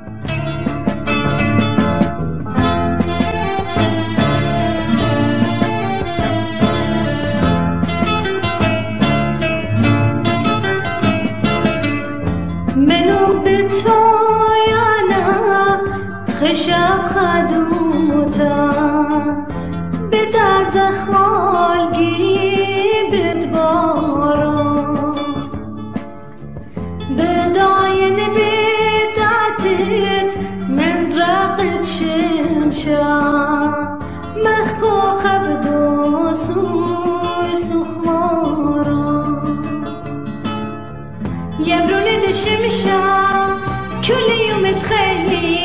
خشب خدوتا بدا زخمالگی بدبارا بداين بدعتت مزرقة شمشا مخكو خبدو سوي سخمارا يبرون الشمشا كل يوم تخيل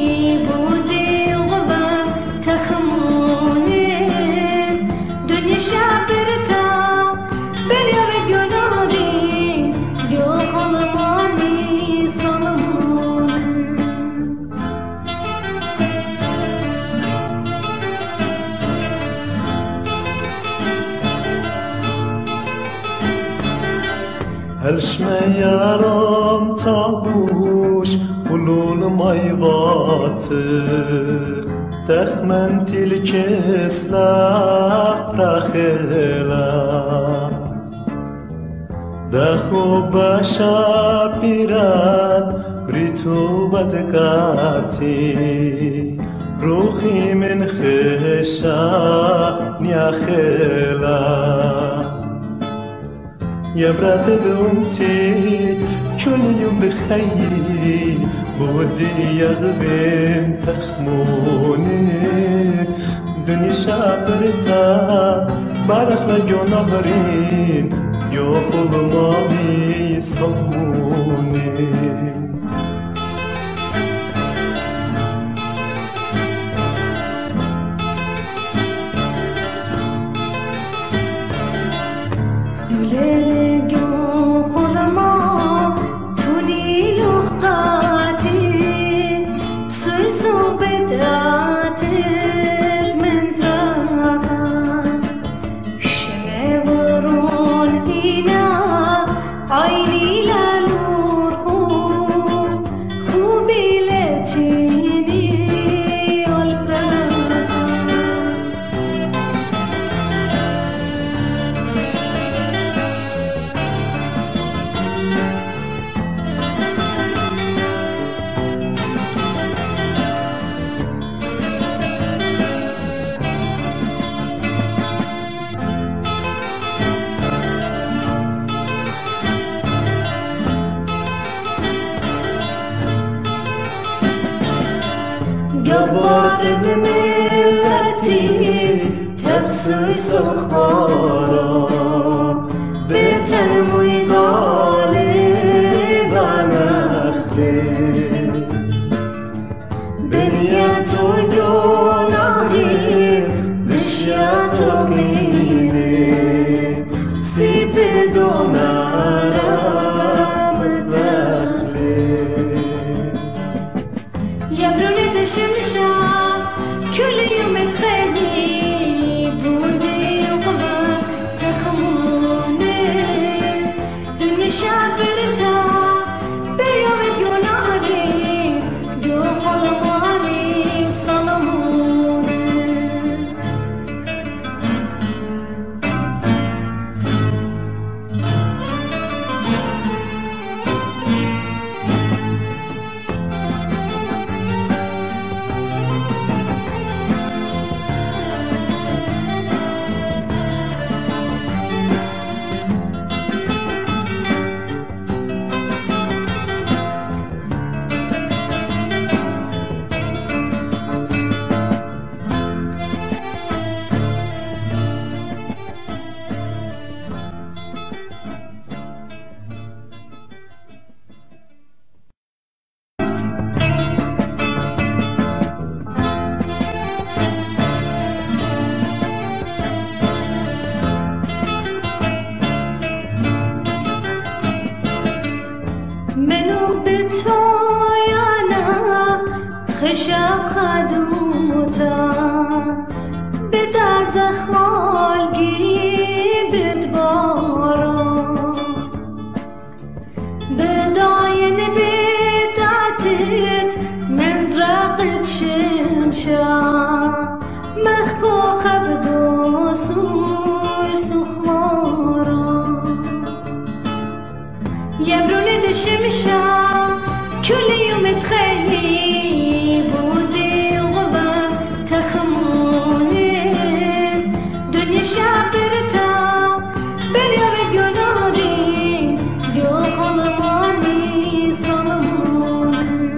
هلشمه یارم تابوش قلون مایواته تخمن تلك اسلاق رخلا دخو باشا پیران بریتو بدکاتی روحي من خشا نياخلا يا برات دونتي كل يوم بخير بودي يغبن تخموني دنيا شابرتا بارخ لجونا برين يوخل ماضي يصموني جبات ملتي تفسوي سخارا بتنموي غالب نخلي بنياتو جوناهي بشياتو ميني سيب دونارا مدخلي يبروني الشمشة كل يوم تخلي بودي وقبك تخموني دنيا شابرتا بيوم يوناني جو خلواني صلموني خشب خدوتا بدا زخمالگی بدبارا بداين بدعتت شمشا مخبو خبدو سوی سخمارا يبروني دشمشا كل يوم تخيي بودي وغبا تخموني دنيا شابرتا بليار جنادي دو خلماني صلموني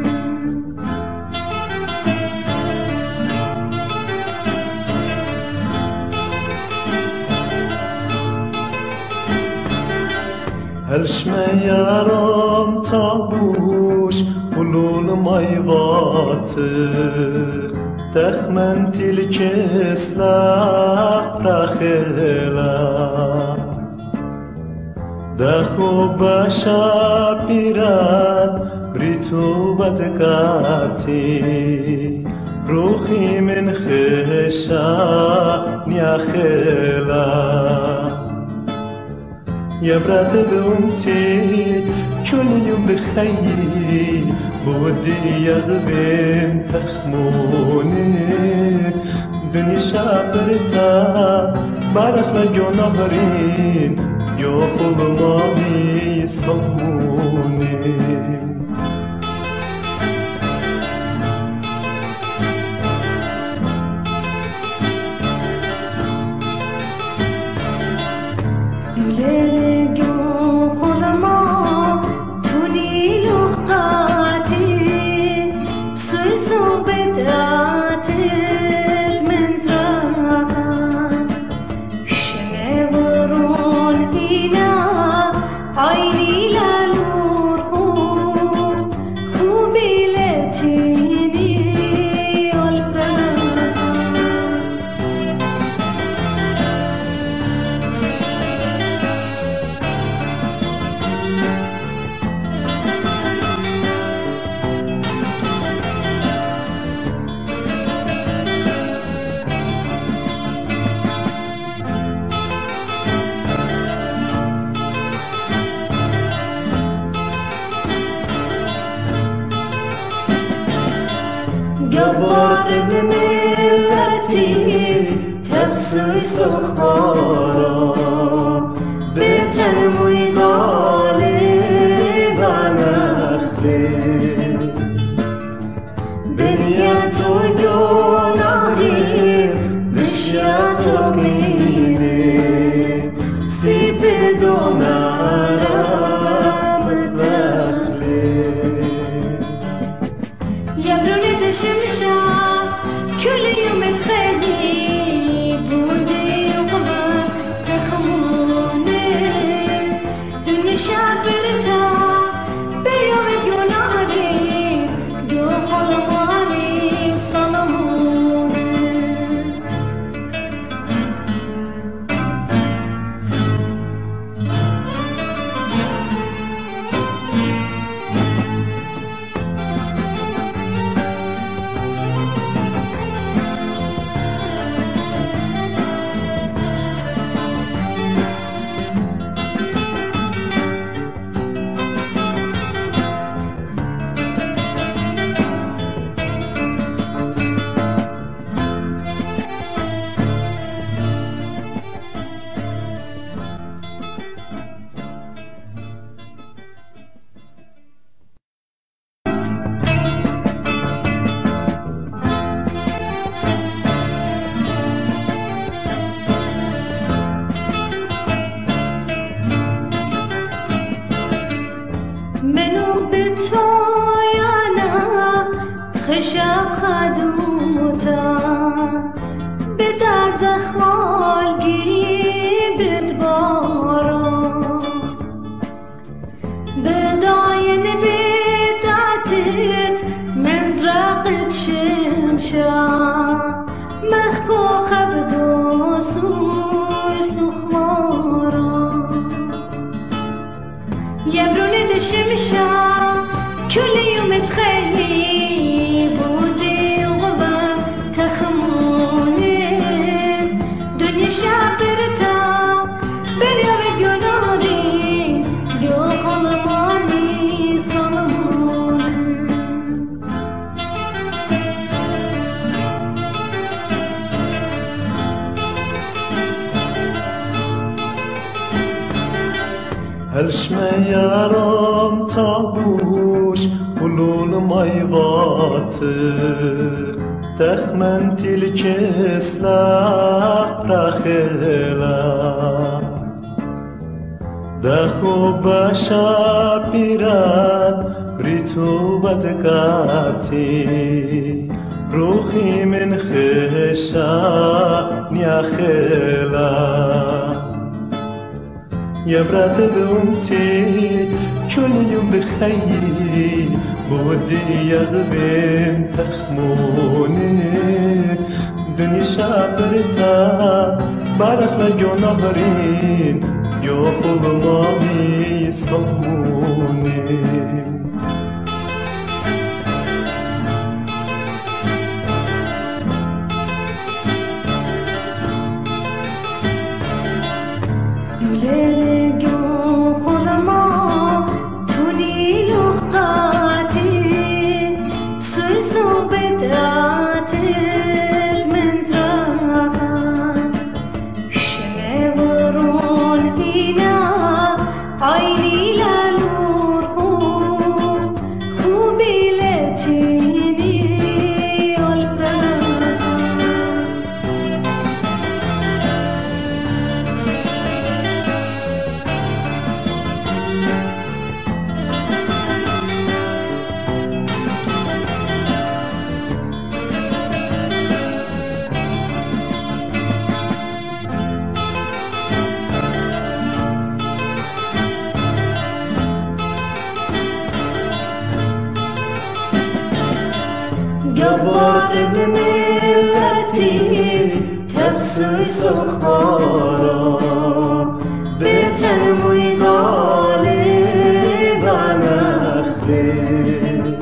هلشمه یارم تابوش قلول مایواته دخمن تلک اسلح رخلا دخو باشا پیرد بریتو بدکاتی روحی من خشا نیاخلا يا برات دمتي كل يوم بخيي بودي يغبن تخموني دنيا شابرتا بارخ لجو نهرين يوخل مامي صموني جبارت ملتی تفسوی سخارا بتنموی دالی بنخلی بنیتو گناهی بشیتو مینی سیب دونرم بخلی يبروني دشمشا كل يوم تخلي بودي وغبا تخموني دنيا شابرتا بيوم جنادي دو خلواني صلموني خشب خدوتا بدا زخمال گیری بدبارا بداین بدعتت من زرقت شمشا مخبو خبدو سوی سخمارا يبروني دشمشا كل يوم تخيي بودي وغبا تخموني دنيا شابرتا بليار جنادي دو خلماني صلموني هلشمه یارم تابوش قلول مایواته تخمن تلك اسلاح رخيلا دخو باشا بيرات بريتو بدكاتي روحي من خشا نياخيلا يا برات دونتي كل يوم بخير بودي يغبن تخموني دنيا شابرتا بارخ لجونا برين يوخل مامي صموني جبارت ملتي تفسي سخارا بتنمي غالب نخلي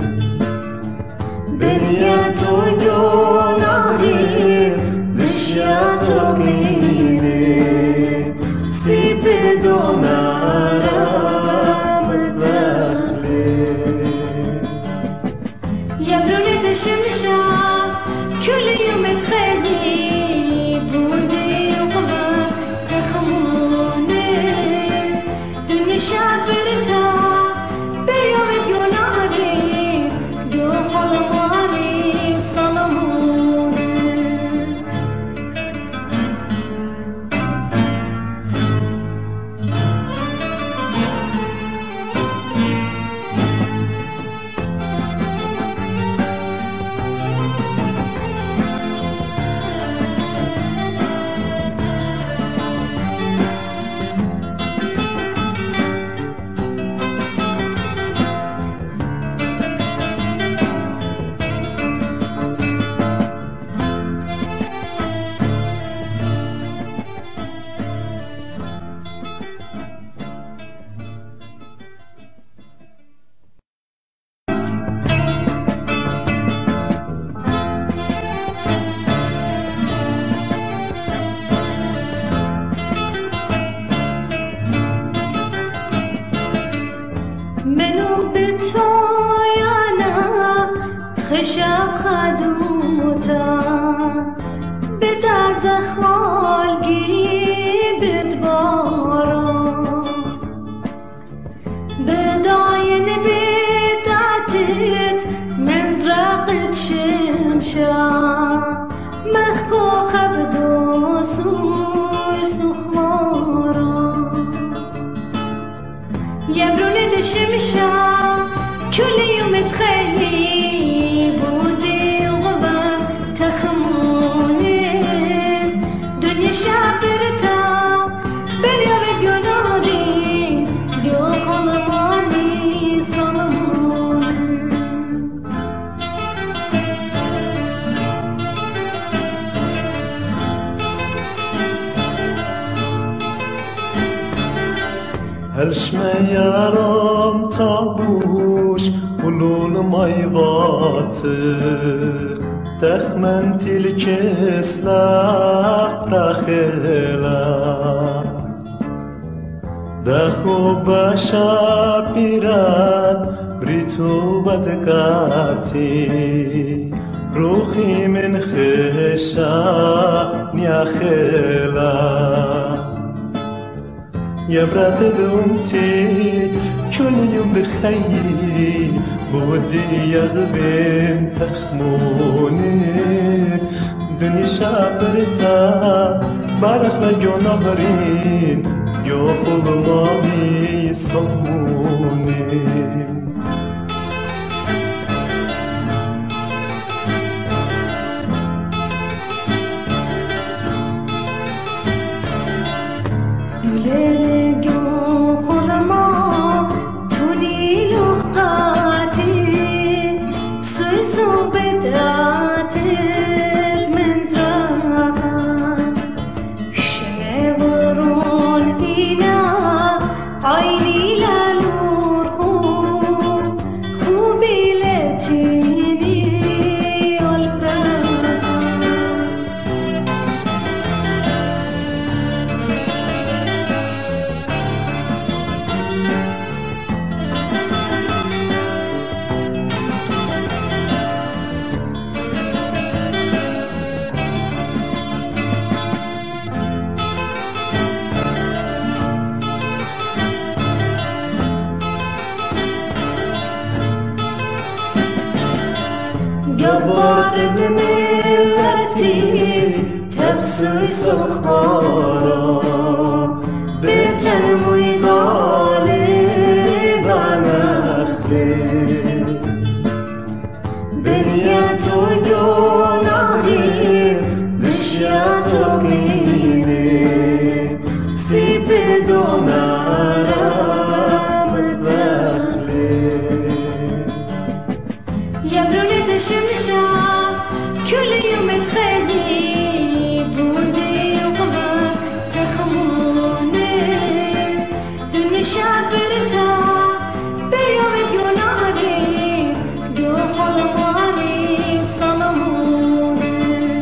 بنياتو يوناري بشياتو ميني سيبدو نارا مدخلي يبروني دشمشا كل يوم تخلي بودي وقبر تخموني دنيا شابرتا بيوم يوناري دوخل مالي صلموني خشب خدوتا بدا زخمالگی بدبارا بداين بدعتت مزرقت شمشا مخبو خبدو سوي سخمارا يبروني دشمشا كل يوم تخلي بودي وغبر تخموني دنيا شابرتا باليوم يوناري يوخل مالي صلموني هلشمه یارم تابوش قلول مایواته تخمن تلك اسلاح رخيلا دخو باشا بيرات بريتو بدكاتي روحي من خشا نياخيلا يبرت دمتي كل يوم بخير بودي يغبن تخموني دنيا شابرتا بارخ لجونا برين يوخل مامي صموني جبرت بملتي تبسي سخارا بتنوي غالب نخلي بنية جناهي بشيات ميني سيب دونارا متبخلي يبروني الشمشة كل يوم تخلي بودي وقبر تخموني دنيا شابرتا بيوم يوناني دوخ الماني صلموني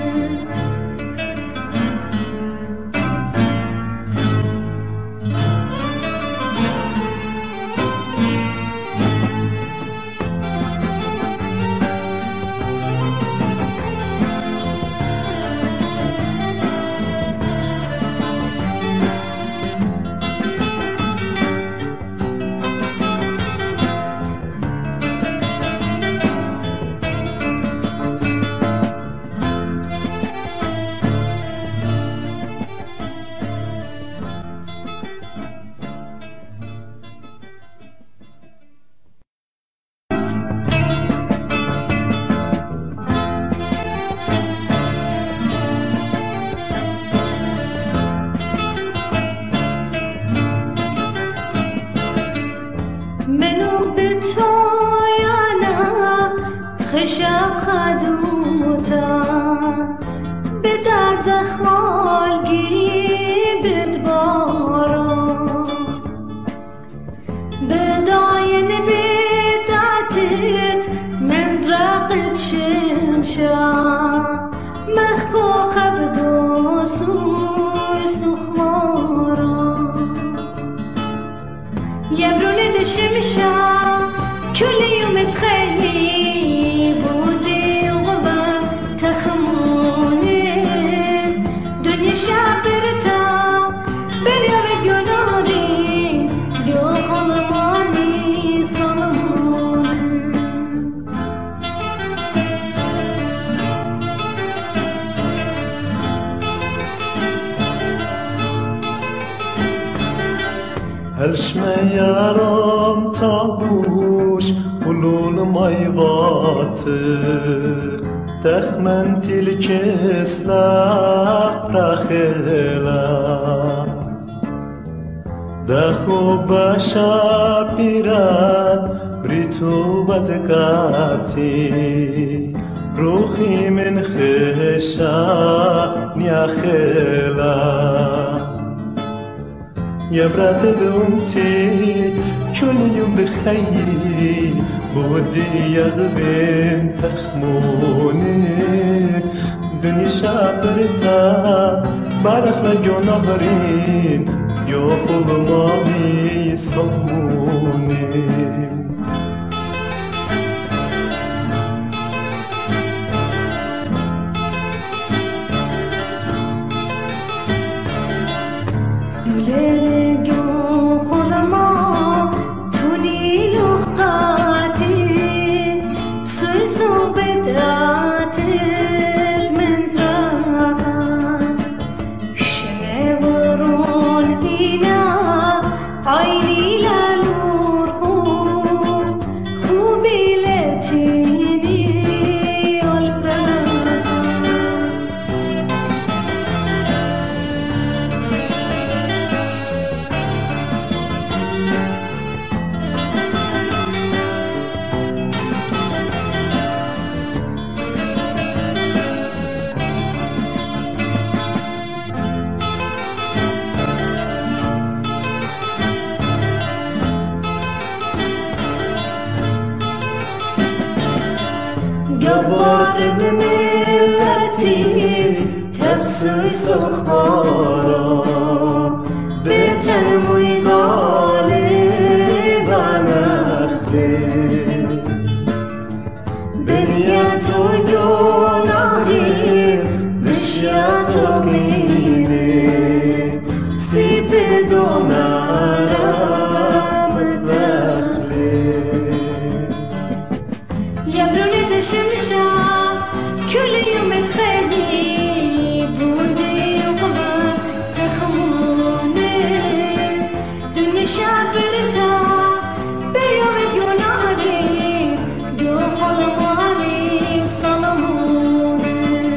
خشب خدوتا بدا زخمال گیبت بارا بداين بدعتت مزرقت شمشا مخكو خبدو سوي سخمارا يبروني الشمشا كل يوم تخلي بودي وغبر تخموني دنيا شابرتا بليار جنادي دوخ الماني صلموني هالشميارم تابوش قلول مايبات تخمن تلك سلاح رخيلا دخو باشا بيرات بريتو بدكاتي روحي من خشا نياخيلا يبرت دمتي كل يوم بخير بودي يغبن تخموني دنيا شابرتا بارخ لجونا برين يوخل مامي صموني Let it go. قبات بملتي تبسوي سخارا بتنموي غالب نخلي بنياتو يوناري بشياتو ميني سيبي دونارا مدبخلي يبروني دشمشا كل يوم تخلي بودي وقبر تخموني دنيا شابرتا بيوم يوناري جو خلواني صلموني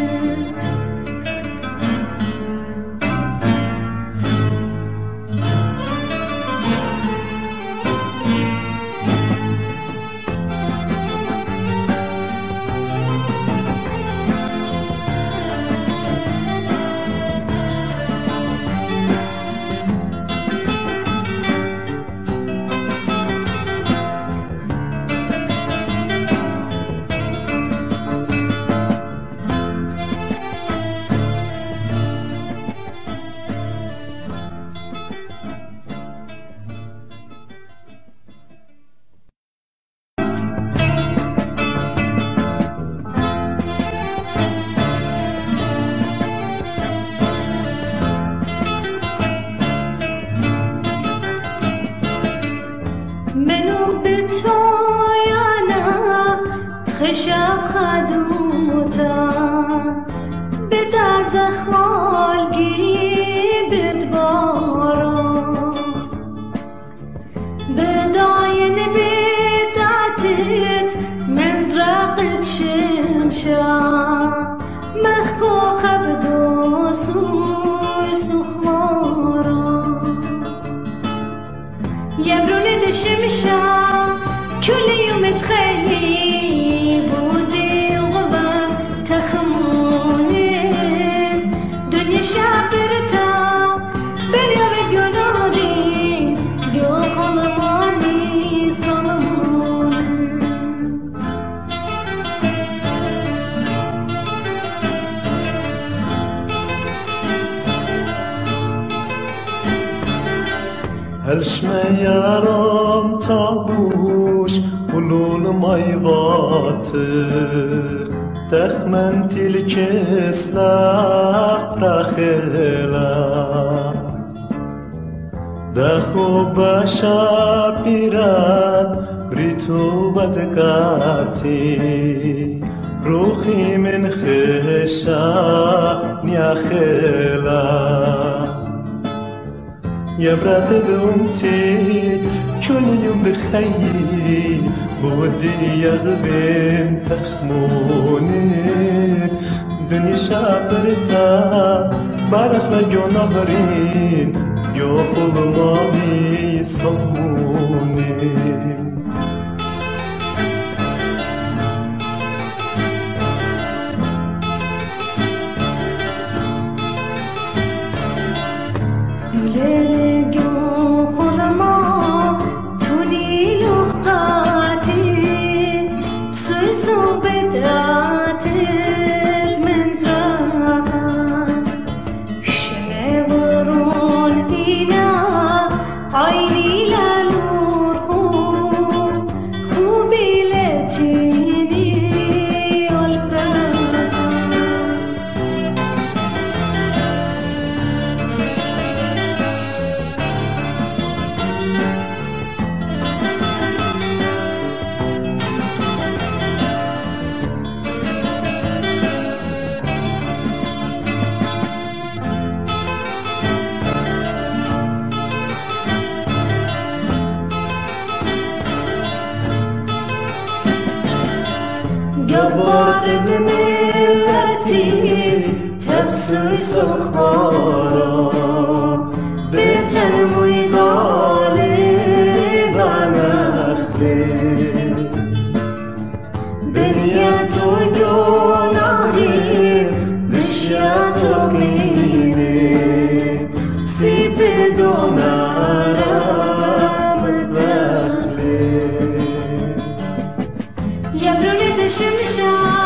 منو بتويانا خشاب خدوتا بدا زخمال جيبت بارا بداين بدعتت مزرقت شمشا مخبو خبدو سوي سخمارا يبروني دشمشا كل يوم تخلي بودي وغبر تخموني دنيا شابرتا باليوم يوناري جو خلواني صلموني هالشميارم تابوش قلول مايباتر تخمن تلك سلاح رخلا دخو بشابيران ريتوبة قاتي روحي من خشا نياخلا يا برات دونتي كل يوم بخير بودي يغبن تخموني دنيا شابرتا بارخ لجو نهرين جو خلماني صموني قبات بملتي تبسوي سخارا بتنموي غالب نخلي بنياتو يوناري بشياتو ميني سيبي دونارا مدبخلي يبروني دشمشا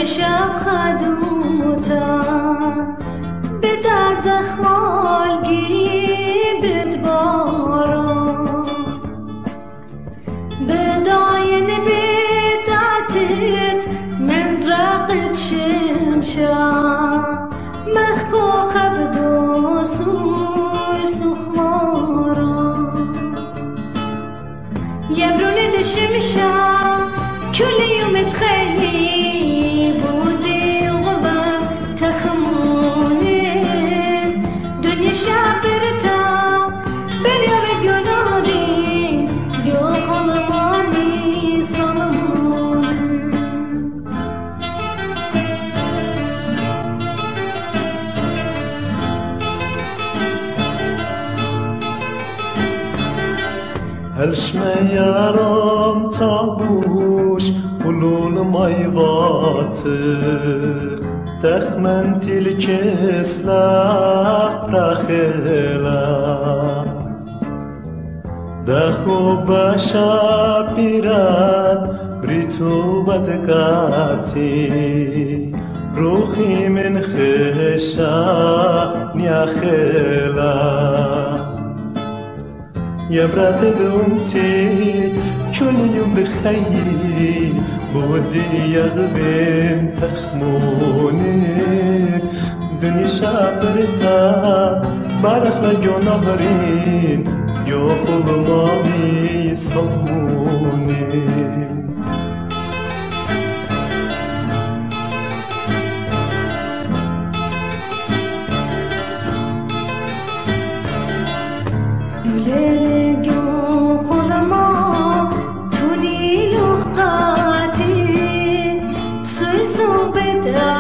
شب خدوتا بدا زخمالگی بدبارا بداين بدعتت مزرقة شمشا مخكوخة بدوسوي سخمارا يبروني الشمشا كل يوم تخيل بودي وغبا تخموني دنيا شابرتا بليار جنادي جو خلماني صلموني هلشمه یارم تابوش قلون مایواته دخمن تلك سلاح رخلا دخو باشا پیرات بریتو بدکاتی روحی من خشا نیاخلا يا برات دمتي كل يوم بخير بودي يغبن تخموني دنيا شابرتا بارخ لجو نهرين يوخل مامي صموني صوبت